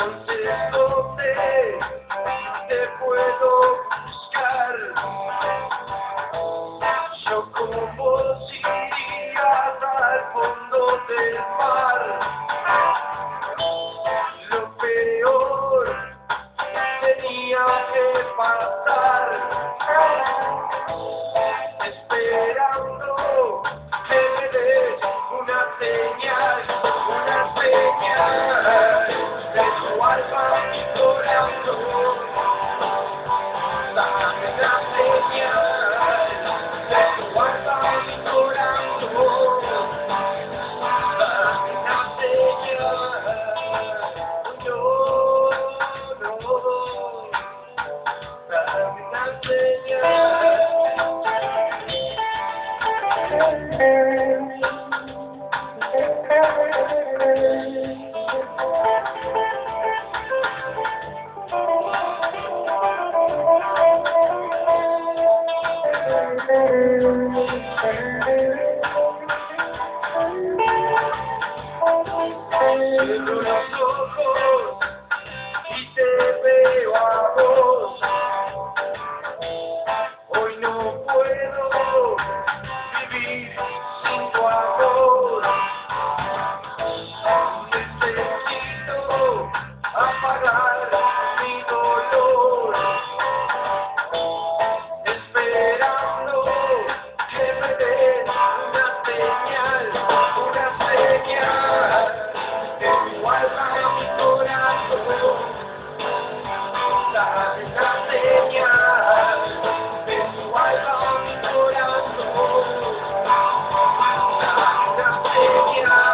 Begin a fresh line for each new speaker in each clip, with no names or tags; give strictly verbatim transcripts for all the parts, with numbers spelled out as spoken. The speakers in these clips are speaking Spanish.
Entonces, ¿dónde te puedo buscar? Yo como si irías al fondo del mar. Lo peor tenía que pasar, esperando que me des una señal, una señal de tu alma, mi corazón. Dame una señal de tu alma, mi corazón. Dame una señal, no, no, dame una señal. Cierro los ojos y te veo a vos. Hoy no puedo vivir sin tu amor. Necesito apagar mi dolor, esperando que me des una señal, una señal de tu alma, mi corazón. Dame una señal de tu alma, mi corazón. Dame una señal.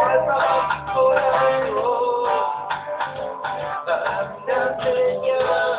Corazón, dame una señal.